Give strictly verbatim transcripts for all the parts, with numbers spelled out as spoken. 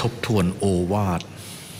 ทบทวนโอวาท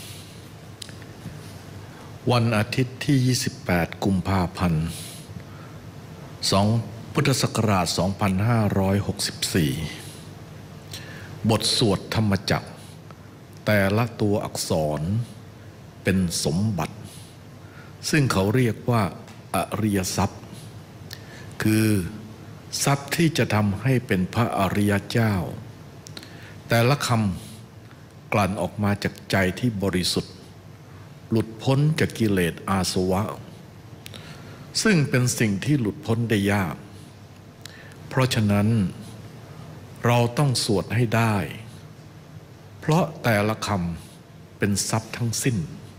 วันอาทิตย์ที่ยี่สิบแปดกุมภาพันธ์สองพุทธศักราชสองพันห้าร้อยหกสิบสี่บทสวดธรรมจักรแต่ละตัวอักษรเป็นสมบัติซึ่งเขาเรียกว่าอริยทรัพย์คือทรัพย์ที่จะทำให้เป็นพระอริยเจ้าแต่ละคำกลั่นออกมาจากใจที่บริสุทธิ์หลุดพ้นจากกิเลสอาสวะซึ่งเป็นสิ่งที่หลุดพ้นได้ยากเพราะฉะนั้นเราต้องสวดให้ได้เพราะแต่ละคำเป็นทรัพย์ทั้งสิ้น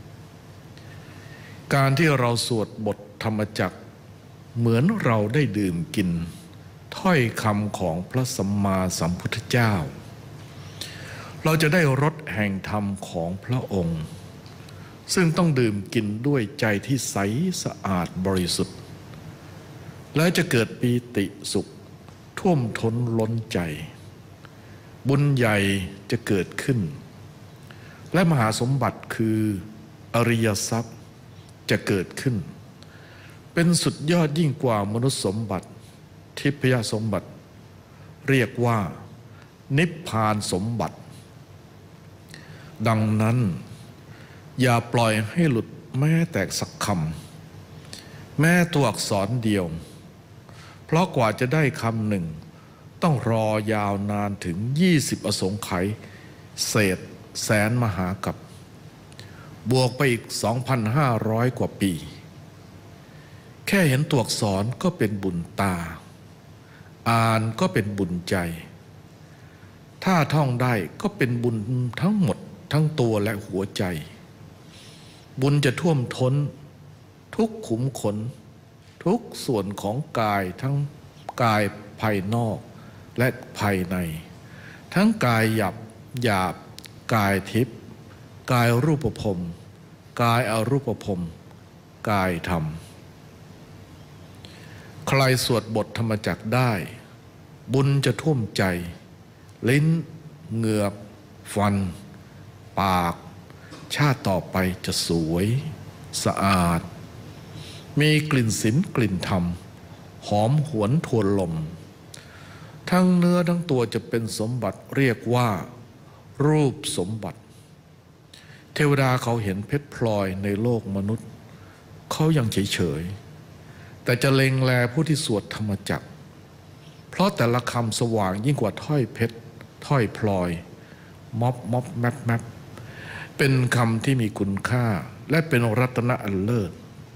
การที่เราสวดบทธรรมจักรเหมือนเราได้ดื่มกินถ้อยคำของพระสัมมาสัมพุทธเจ้าเราจะได้รสแห่งธรรมของพระองค์ซึ่งต้องดื่มกินด้วยใจที่ใสสะอาดบริสุทธิ์และจะเกิดปีติสุขท่วมท้นล้นใจบุญใหญ่จะเกิดขึ้นและมหาสมบัติคืออริยทรัพย์จะเกิดขึ้นเป็นสุดยอดยิ่งกว่ามนุษย์สมบัติทิพยสมบัติเรียกว่านิพพานสมบัติดังนั้นอย่าปล่อยให้หลุดแม้แต่สักคำแม้ตัวอักษรเดียวเพราะกว่าจะได้คำหนึ่งต้องรอยาวนานถึงยี่สิบอสงไขยเศษแสนมหากัปบวกไปอีก สองพันห้าร้อย กว่าปีแค่เห็นตัวอักษรก็เป็นบุญตาอ่านก็เป็นบุญใจถ้าท่องได้ก็เป็นบุญทั้งหมดทั้งตัวและหัวใจบุญจะท่วมท้นทุกขุมขนทุกส่วนของกายทั้งกายภายนอกและภายในทั้งกายหยาบหยาบกายทิพย์กายรูปภพกายอรูปภพกายธรรมใครสวดบทธรรมจักรได้บุญจะท่วมใจลิ้นเหงือกฟันปากชาติต่อไปจะสวยสะอาดมีกลิ่นศีลกลิ่นธรรมหอมหวนทวนลมทั้งเนื้อทั้งตัวจะเป็นสมบัติเรียกว่ารูปสมบัติเทวดาเขาเห็นเพชรพลอยในโลกมนุษย์เขายังเฉยๆแต่จะเล็งแลผู้ที่สวดธรรมจักรเพราะแต่ละคำสว่างยิ่งกว่าถ้อยเพชรถ้อยพลอยม็อบม็อบแมปแมปเป็นคำที่มีคุณค่าและเป็นรัตนะอันเลิศ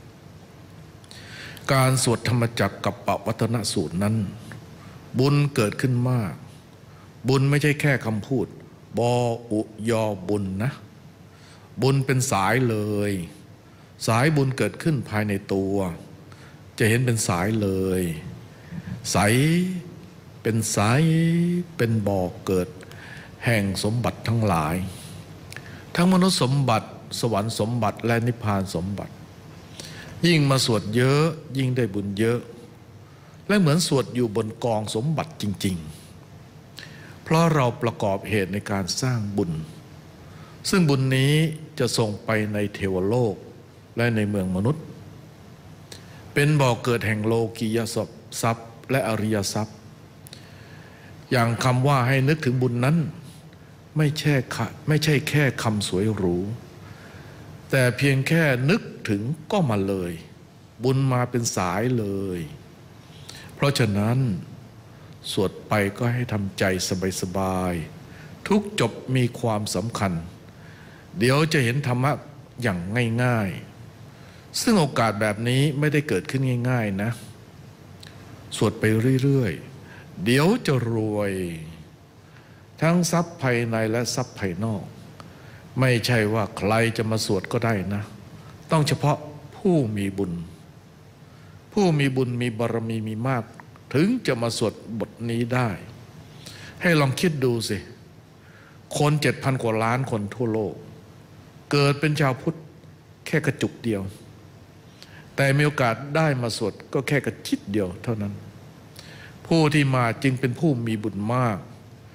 การสวดธรรมจักรกับปวัตนสูตรนั้นบุญเกิดขึ้นมากบุญไม่ใช่แค่คำพูดบออุยอบุญนะบุญเป็นสายเลยสายบุญเกิดขึ้นภายในตัวจะเห็นเป็นสายเลยใสเป็นสายเป็นบ่อเกิดแห่งสมบัติทั้งหลายทั้งมนุษย์สมบัติสวรรค์สมบัติและนิพพานสมบัติยิ่งมาสวดเยอะยิ่งได้บุญเยอะและเหมือนสวดอยู่บนกองสมบัติจริงๆเพราะเราประกอบเหตุในการสร้างบุญซึ่งบุญนี้จะส่งไปในเทวโลกและในเมืองมนุษย์เป็นบ่อเกิดแห่งโลกียทรัพย์และอริยทรัพย์อย่างคำว่าให้นึกถึงบุญนั้นไม่ใช่ไม่ใช่แค่คำสวยหรูแต่เพียงแค่นึกถึงก็มาเลยบุญมาเป็นสายเลยเพราะฉะนั้นสวดไปก็ให้ทำใจสบายๆทุกจบมีความสำคัญเดี๋ยวจะเห็นธรรมะอย่างง่ายๆซึ่งโอกาสแบบนี้ไม่ได้เกิดขึ้นง่ายๆนะสวดไปเรื่อยๆเดี๋ยวจะรวยทั้งทรัพย์ภายในและทรัพย์ภายนอกไม่ใช่ว่าใครจะมาสวดก็ได้นะต้องเฉพาะผู้มีบุญผู้มีบุญมีบารมีมีมากถึงจะมาสวดบทนี้ได้ให้ลองคิดดูสิคนเจ็ดพันกว่าล้านคนทั่วโลกเกิดเป็นชาวพุทธแค่กระจุกเดียวแต่มีโอกาสได้มาสวดก็แค่กระจิตเดียวเท่านั้นผู้ที่มาจึงเป็นผู้มีบุญมาก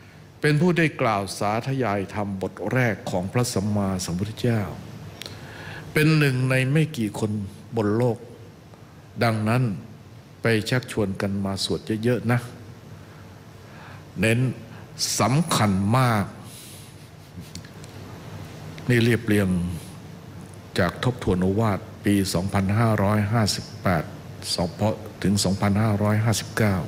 เป็นผู้ได้กล่าวสาธยายธรรมบทแรกของพระสัมมาสัมพุทธเจ้าเป็นหนึ่งในไม่กี่คนบนโลกดังนั้นไปชักชวนกันมาสวดเยอะๆนะเน้นสำคัญมากนี่เรียบเรียงจากทบทวนโอวาทปี สองพันห้าร้อยห้าสิบแปด ถึง สองพันห้าร้อยห้าสิบเก้า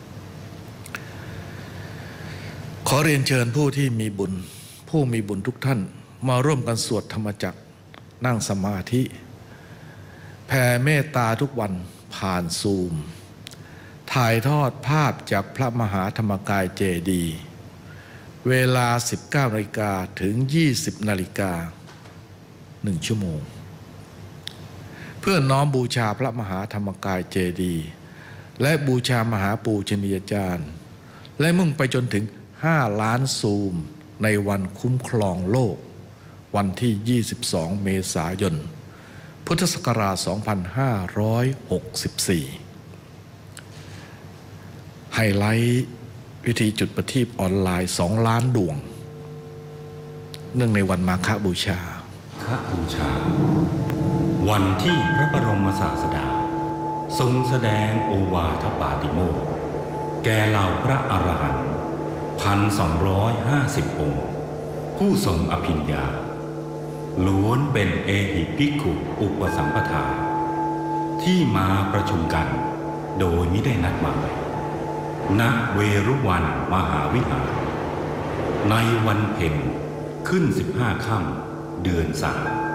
ขอเรียนเชิญผู้ที่มีบุญผู้มีบุญทุกท่านมาร่วมกันสวดธรรมจักรนั่งสมาธิแผ่เมตตาทุกวันผ่านซูมถ่ายทอดภาพจากพระมหาธรรมกายเจดีย์เวลา สิบเก้านาฬิกา ถึง ยี่สิบนาฬิกา หนึ่ง ชั่วโมงเพื่อน้อมบูชาพระมหาธรรมกายเจดีย์และบูชามหาปูชนียาจารย์และมุ่งไปจนถึงห้าล้านซูมในวันคุ้มครองโลกวันที่ ยี่สิบสอง เมษายน พุทธศักราช สองพันห้าร้อยหกสิบสี่ ไฮไลท์วิธีจุดประทีปออนไลน์ สอง ล้านดวงเนื่องในวันมาฆบูชาฆบูชาวันที่พระบรมศาสดาทรงแสดงโอวาทปาติโมกข์แก่เหล่าพระอรหันต์พันสองร้อยห้าสิบองค์ผู้ทรงอภิญญาล้วนเป็นเอหิภิกขุอุปสัมปทาที่มาประชุมกันโดยมิได้นัดหมายณเวรุวันมหาวิหารในวันเพ็ญขึ้นสิบห้าค่ำเดือนสาม